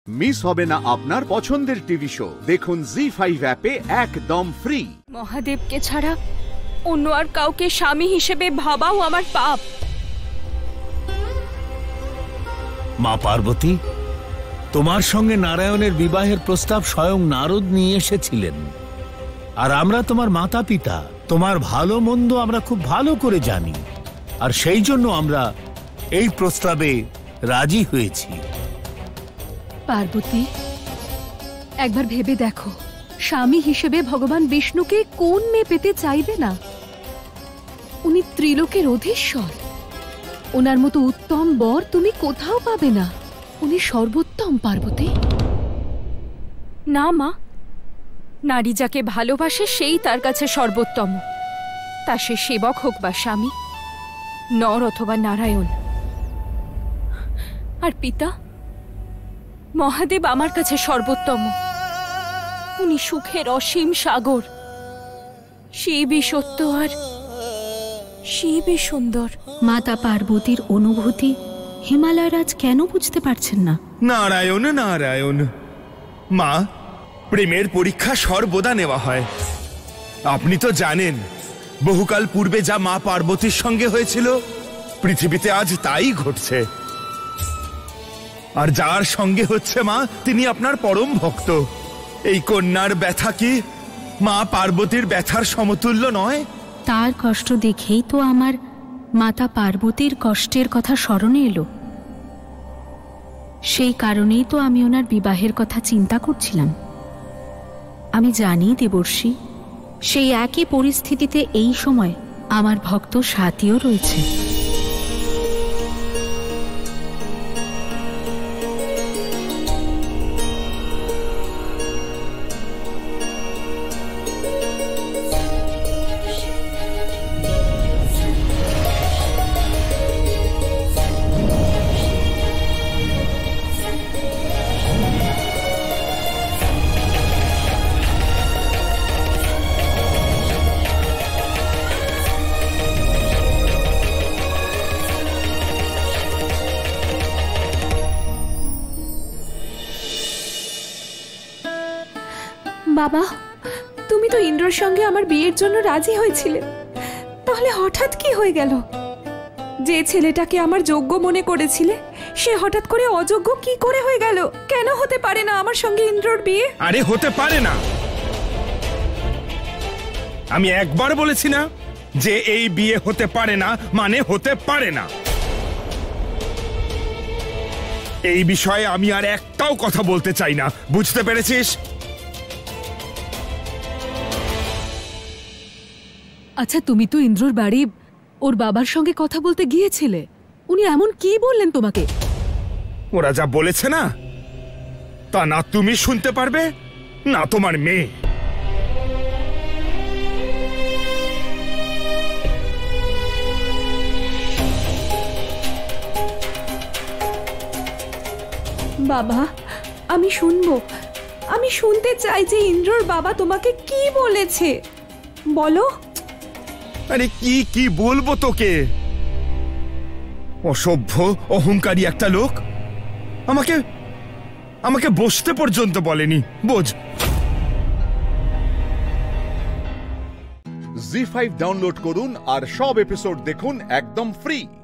Miss হবে না আপনার পছন্দের টিভি শো। দেখুন জি5 অ্যাপে একদম ফ্রি। মহাদেবকে ছাড়া অন্য আর কাউকে স্বামী হিসেবে ভাবাও আমার পাপ। মা পার্বতী, তোমার সঙ্গে নারায়ণের বিবাহের প্রস্তাব স্বয়ং নারদ নিয়ে এসেছিলেন। আর আমরা তোমার মাতা পিতা, তোমার ভালো মন্দ আমরা খুব ভালো করে জানি, আর সেই জন্য আমরা এই প্রস্তাবে রাজি হয়েছি। পার্বতী, একবার ভেবে দেখো, স্বামী হিসেবে ভগবান বিষ্ণুকে কোন মেয়ে পেতে চাইবে না? উনি ত্রিলোকের অধীশ্বর। ওনার মতো উত্তম বর তুমি কোথাও পাবে না। উনি সর্বোত্তম। পার্বতী, না মা, নারী যাকে ভালোবাসে সেই তার কাছে সর্বোত্তম। তা সে সেবক হোক বা স্বামী, নর অথবা নারায়ণ। আর পিতা মহাদেব আমার কাছে সর্বোত্তম। উনি সুখের অসীম সাগর, শিবই সত্য আর শিবই সুন্দর। মাতা পার্বতীর অনুভূতি হিমালয় রাজ কেন বুঝতে পারছেন না? নারায়ণ নারায়ণ। মা, প্রেমের পরীক্ষা সর্বদা নেওয়া হয়। আপনি তো জানেন, বহুকাল পূর্বে যা মা পার্বতীর সঙ্গে হয়েছিল, পৃথিবীতে আজ তাই ঘটছে। আর যার সঙ্গে হচ্ছে মা, তিনি আপনার পরম ভক্ত। এই কন্যার ব্যথা কি মা পার্বতীর ব্যথার সমতুল্য নয়? তার কষ্ট দেখেই তো আমার মাতা পার্বতীর কষ্টের কথা স্মরণে এলো। সেই কারণেই তো আমি ওনার বিবাহের কথা চিন্তা করছিলাম। আমি জানি দেবর্ষি, সেই একই পরিস্থিতিতে এই সময় আমার ভক্ত সাথীও রয়েছে। বাবা, তুমি তো ইন্দ্রর সঙ্গে আমার বিয়ের জন্য রাজি হয়েছিলে, তাহলে হঠাৎ কি হয়ে গেল? যে ছেলেটাকে আমার যোগ্য মনে করেছিলে, সে হঠাৎ করে অযোগ্য কি করে হয়ে গেল? কেন হতে পারে না আমার সঙ্গে ইন্দ্রর বিয়ে? আরে হতে পারে না। আমি একবার বলেছি না যে এই বিয়ে হতে পারে না, মানে হতে পারে না। এই বিষয়ে আমি আর একটাও কথা বলতে চাই না, বুঝতে পেরেছিস? আচ্ছা, তুমি তো ইন্দ্রর বাড়ি ওর বাবার সঙ্গে কথা বলতে গিয়েছিলে। উনি এমন কি বললেন তোমাকে? ওরা যা বলেছে না, তা না তুমি শুনতে পারবে না তোমার মেয়ে। বাবা, আমি শুনবো। আমি শুনতে চাই যে ইন্দ্রর বাবা তোমাকে কি বলেছে, বলো। আরে কি কি বলবো তোকে? অসভ্য অহংকারী একটা লোক আমাকে আমাকে বসতে পর্যন্ত বলেনি, বোঝ। জি5 ডাউনলোড করুন আর সব এপিসোড দেখুন একদম ফ্রি।